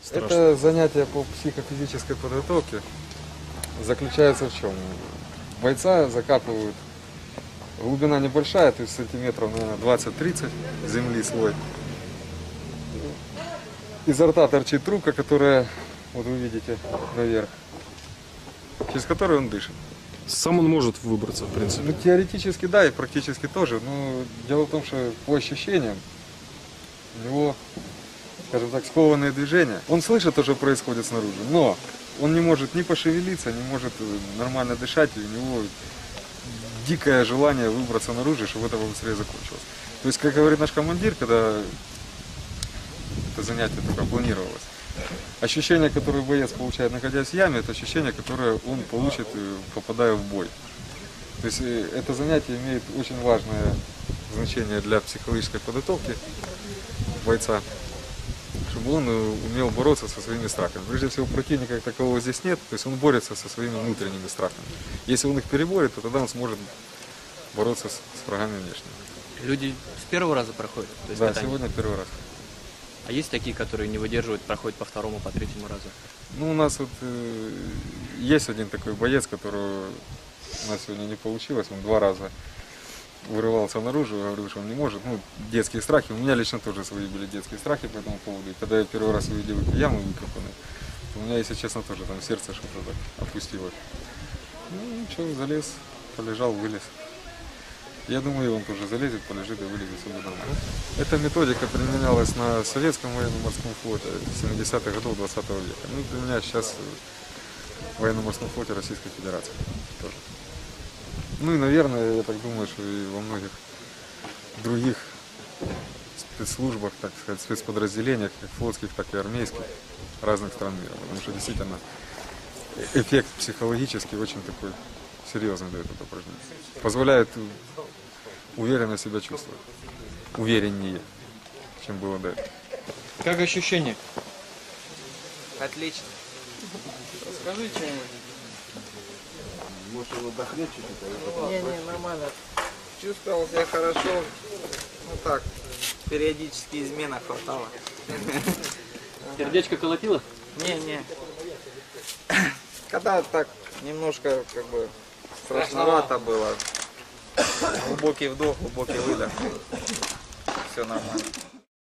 страшно? Это занятие по психофизической подготовке заключается в чем? Бойца закапывают, глубина небольшая, то есть сантиметров, наверное, 20-30 земли слой. Изо рта торчит трубка, которая, вот вы видите, наверх, через которую он дышит. Сам он может выбраться, в принципе. Ну, теоретически да, и практически тоже. Но дело в том, что по ощущениям у него, скажем так, скованные движения. Он слышит то, что происходит снаружи, но он не может ни пошевелиться, не может нормально дышать, и у него дикое желание выбраться наружу, чтобы это побыстрее закончилось. То есть, как говорит наш командир, когда это занятие только планировалось, ощущение, которое боец получает, находясь в яме, это ощущение, которое он получит, попадая в бой. То есть это занятие имеет очень важное значение для психологической подготовки бойца, чтобы он умел бороться со своими страхами. Прежде всего, противника как такового здесь нет, то есть он борется со своими внутренними страхами. Если он их переборет, то тогда он сможет бороться с врагами внешними. Люди с первого раза проходят? Да, сегодня первый раз. А есть такие, которые не выдерживают, проходят по второму, по третьему разу? Ну, у нас вот есть один такой боец, которого у нас сегодня не получилось, он 2 раза вырывался наружу, говорил, что он не может. Ну, детские страхи, у меня лично тоже свои были детские страхи по этому поводу. И когда я первый раз увидел эту яму выкопанную, то у меня, если честно, тоже там сердце что-то так опустилось. Ну, ничего, залез, полежал, вылез. Я думаю, он тоже залезет, полежит и вылезет, все будет нормально. Эта методика применялась на советском военно-морском флоте 70-х годов 20 века. Ну, применяется сейчас в военно-морском флоте Российской Федерации тоже. Ну и, наверное, я так думаю, что и во многих других спецслужбах, так сказать, спецподразделениях, как флотских, так и армейских, разных стран мира. Потому что действительно эффект психологический очень такой серьезный дает это упражнение. Позволяет уверенно себя чувствовать. Увереннее, чем было до этого. Как ощущение? Отлично. Скажи что-нибудь. Может, он отдохнет чуть-чуть? Не, нормально. Чувствовал себя хорошо. Ну так, периодически измена хватало. Сердечко колотило? Не. Когда так немножко как бы страшновато было. Глубокий вдох, глубокий выдох. Все нормально.